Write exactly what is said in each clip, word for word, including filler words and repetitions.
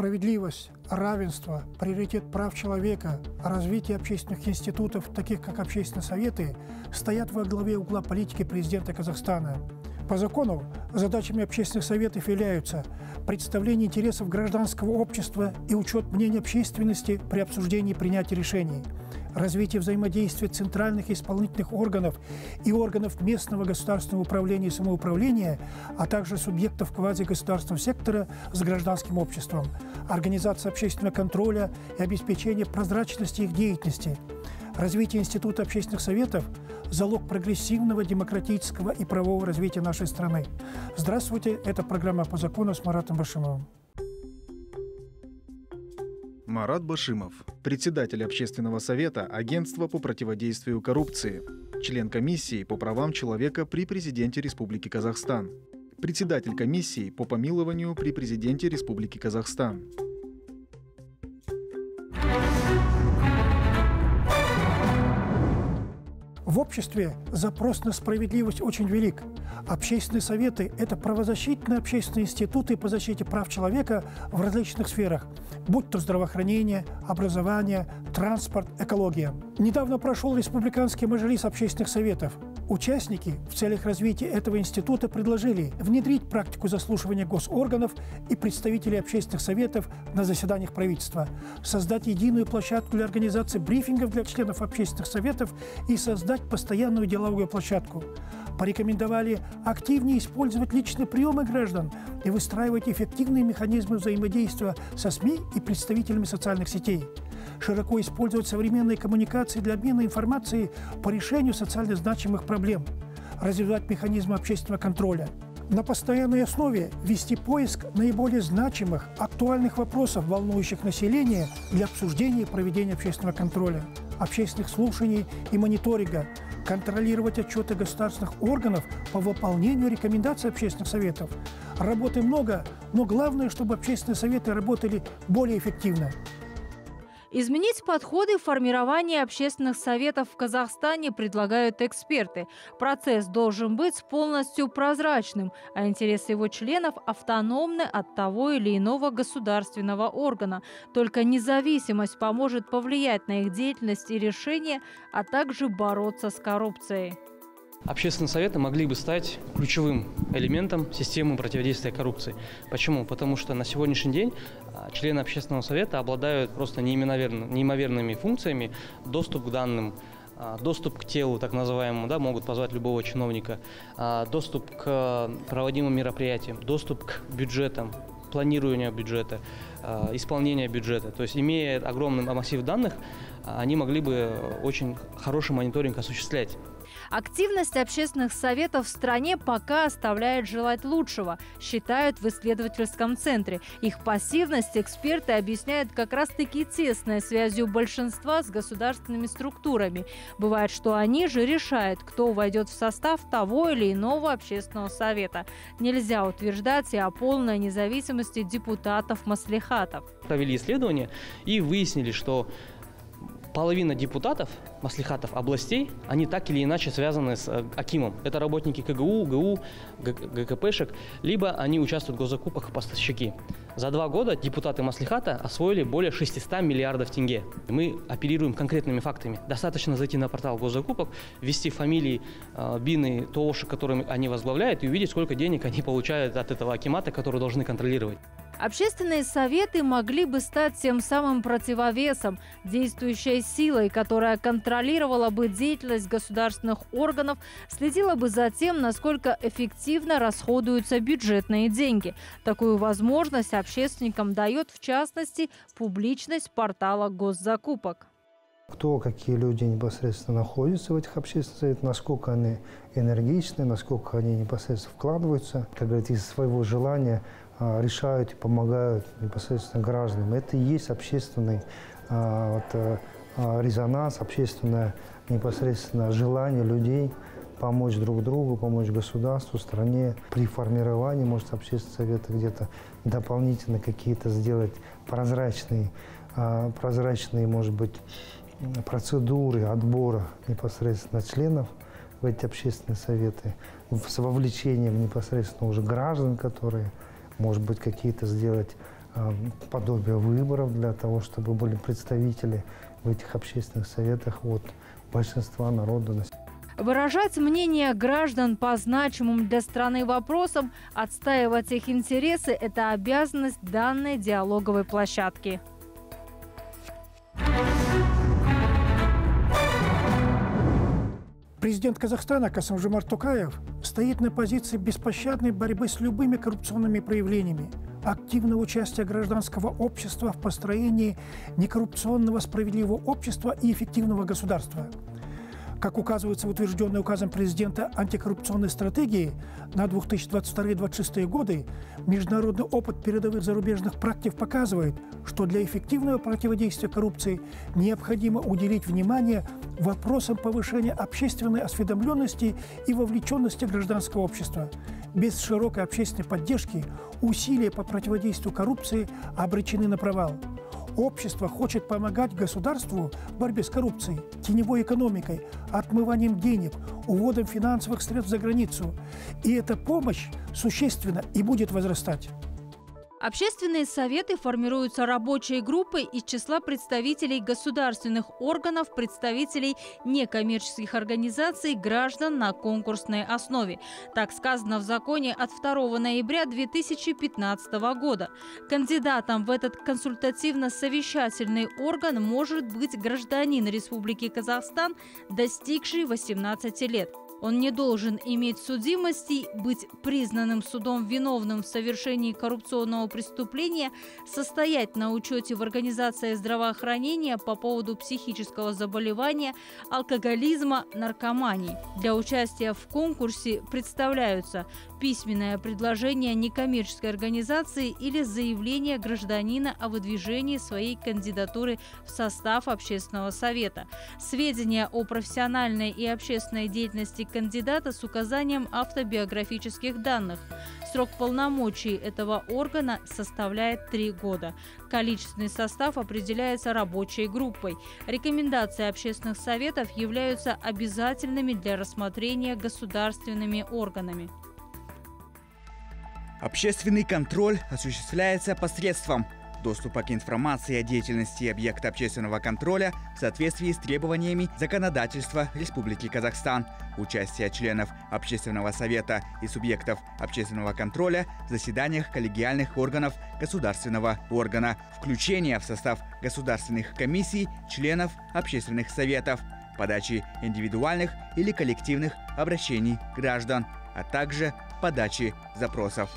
Справедливость, равенство, приоритет прав человека, развитие общественных институтов, таких как общественные советы, стоят во главе угла политики президента Казахстана. По закону задачами общественных советов являются представление интересов гражданского общества и учет мнений общественности при обсуждении и принятии решений, развитие взаимодействия центральных исполнительных органов и органов местного государственного управления и самоуправления, а также субъектов квазигосударственного сектора с гражданским обществом, организация общественного контроля и обеспечение прозрачности их деятельности. Развитие института общественных советов – залог прогрессивного, демократического и правового развития нашей страны. Здравствуйте, это программа «По закону» с Маратом Башимовым. Марат Башимов, председатель Общественного совета Агентства по противодействию коррупции, член комиссии по правам человека при президенте Республики Казахстан, председатель комиссии по помилованию при президенте Республики Казахстан. В обществе запрос на справедливость очень велик. Общественные советы – это правозащитные общественные институты по защите прав человека в различных сферах, будь то здравоохранение, образование, транспорт, экология. Недавно прошел Республиканский маджлис общественных советов. Участники в целях развития этого института предложили внедрить практику заслушивания госорганов и представителей общественных советов на заседаниях правительства, создать единую площадку для организации брифингов для членов общественных советов и создать постоянную деловую площадку. Порекомендовали активнее использовать личные приемы граждан и выстраивать эффективные механизмы взаимодействия со СМИ и представителями социальных сетей. Широко использовать современные коммуникации для обмена информацией по решению социально значимых проблем, развивать механизмы общественного контроля. На постоянной основе вести поиск наиболее значимых, актуальных вопросов, волнующих население, для обсуждения и проведения общественного контроля, общественных слушаний и мониторинга, контролировать отчеты государственных органов по выполнению рекомендаций общественных советов. Работы много, но главное, чтобы общественные советы работали более эффективно. Изменить подходы в формировании общественных советов в Казахстане предлагают эксперты. Процесс должен быть полностью прозрачным, а интересы его членов автономны от того или иного государственного органа. Только независимость поможет повлиять на их деятельность и решения, а также бороться с коррупцией. Общественные советы могли бы стать ключевым элементом системы противодействия коррупции. Почему? Потому что на сегодняшний день члены общественного совета обладают просто неимоверными функциями: доступ к данным, доступ к телу, так называемому, да, могут позвать любого чиновника, доступ к проводимым мероприятиям, доступ к бюджетам, планирование бюджета, исполнение бюджета. То есть, имея огромный массив данных, они могли бы очень хороший мониторинг осуществлять. Активность общественных советов в стране пока оставляет желать лучшего, считают в исследовательском центре. Их пассивность эксперты объясняют как раз-таки тесной связью большинства с государственными структурами. Бывает, что они же решают, кто войдет в состав того или иного общественного совета. Нельзя утверждать и о полной независимости депутатов-маслихатов. Провели исследование и выяснили, что половина депутатов, маслихатов областей, они так или иначе связаны с акимом. Это работники ка гэ у, гэ у, гэ ка пэ-шек, либо они участвуют в госзакупках, поставщики. За два года депутаты маслихата освоили более шестисот миллиардов тенге. Мы оперируем конкретными фактами. Достаточно зайти на портал госзакупок, ввести фамилии, бины, ТОшек, которыми они возглавляют, и увидеть, сколько денег они получают от этого акимата, который должны контролировать. Общественные советы могли бы стать тем самым противовесом, действующей силой, которая контролировала бы деятельность государственных органов, следила бы за тем, насколько эффективно расходуются бюджетные деньги. Такую возможность общественникам дает, в частности, публичность портала госзакупок. Кто, какие люди непосредственно находятся в этих общественных советах, насколько они энергичны, насколько они непосредственно вкладываются, как говорится, из своего желания решают и помогают непосредственно гражданам. Это и есть общественный а, вот, а, резонанс, общественное непосредственно желание людей помочь друг другу, помочь государству, стране. При формировании, может, общественного совета где-то дополнительно какие-то сделать прозрачные, а, прозрачные, может быть, процедуры отбора непосредственно членов в эти общественные советы с вовлечением непосредственно уже граждан, которые, может быть, какие-то сделать подобие выборов для того, чтобы были представители в этих общественных советах от большинства народа. Выражать мнение граждан по значимым для страны вопросам, отстаивать их интересы – это обязанность данной диалоговой площадки. Президент Казахстана Касым-Жомарт Токаев стоит на позиции беспощадной борьбы с любыми коррупционными проявлениями, активного участия гражданского общества в построении некоррупционного справедливого общества и эффективного государства. Как указывается в утвержденной указом президента антикоррупционной стратегии на две тысячи двадцать второй — две тысячи двадцать шестой годы, международный опыт передовых зарубежных практик показывает, что для эффективного противодействия коррупции необходимо уделить внимание вопросам повышения общественной осведомленности и вовлеченности гражданского общества. Без широкой общественной поддержки усилия по противодействию коррупции обречены на провал. Общество хочет помогать государству в борьбе с коррупцией, теневой экономикой, отмыванием денег, уводом финансовых средств за границу. И эта помощь существенна и будет возрастать. Общественные советы формируются рабочей группой из числа представителей государственных органов, представителей некоммерческих организаций, граждан на конкурсной основе. Так сказано в законе от второго ноября две тысячи пятнадцатого года. Кандидатом в этот консультативно-совещательный орган может быть гражданин Республики Казахстан, достигший восемнадцати лет. Он не должен иметь судимостей, быть признанным судом виновным в совершении коррупционного преступления, состоять на учете в организации здравоохранения по поводу психического заболевания, алкоголизма, наркомании. Для участия в конкурсе представляются письменное предложение некоммерческой организации или заявление гражданина о выдвижении своей кандидатуры в состав общественного совета, сведения о профессиональной и общественной деятельности кандидата с указанием автобиографических данных. Срок полномочий этого органа составляет три года. Количественный состав определяется рабочей группой. Рекомендации общественных советов являются обязательными для рассмотрения государственными органами. Общественный контроль осуществляется посредством доступа к информации о деятельности объекта общественного контроля в соответствии с требованиями законодательства Республики Казахстан, участия членов Общественного совета и субъектов общественного контроля в заседаниях коллегиальных органов государственного органа, включение в состав государственных комиссий членов общественных советов, подачи индивидуальных или коллективных обращений граждан, а также подачи запросов.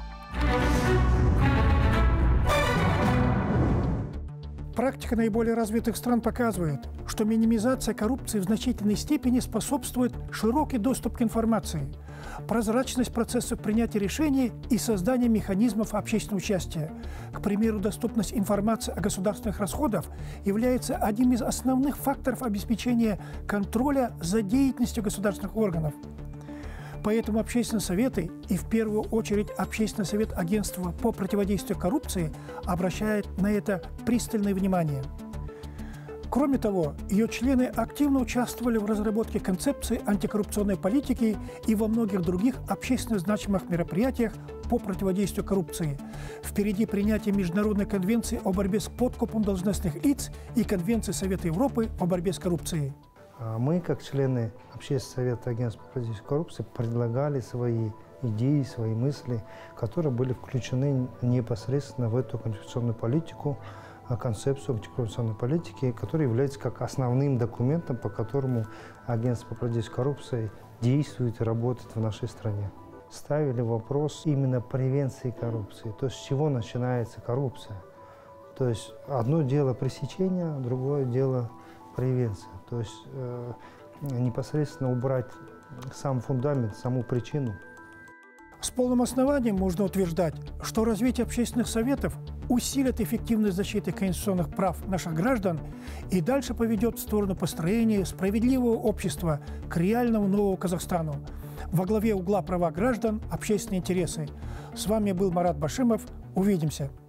Практика наиболее развитых стран показывает, что минимизация коррупции в значительной степени способствует широкий доступ к информации, прозрачность процессов принятия решений и создание механизмов общественного участия. К примеру, доступность информации о государственных расходах является одним из основных факторов обеспечения контроля за деятельностью государственных органов. Поэтому общественные советы, и в первую очередь Общественный совет Агентства по противодействию коррупции, обращает на это пристальное внимание. Кроме того, ее члены активно участвовали в разработке концепции антикоррупционной политики и во многих других общественно значимых мероприятиях по противодействию коррупции. Впереди принятие Международной конвенции о борьбе с подкупом должностных лиц и Конвенции Совета Европы о борьбе с коррупцией. Мы, как члены Общественного совета Агентства по противодействию коррупции, предлагали свои идеи, свои мысли, которые были включены непосредственно в эту конституционную политику, концепцию антикоррупционной политики, которая является как основным документом, по которому Агентство по противодействию коррупции действует и работает в нашей стране. Ставили вопрос именно превенции коррупции, то есть с чего начинается коррупция. То есть одно дело пресечение, другое дело превенция. То есть э, непосредственно убрать сам фундамент, саму причину. С полным основанием можно утверждать, что развитие общественных советов усилит эффективность защиты конституционных прав наших граждан и дальше поведет в сторону построения справедливого общества к реальному новому Казахстану. Во главе угла права граждан, общественные интересы. С вами был Марат Башимов. Увидимся.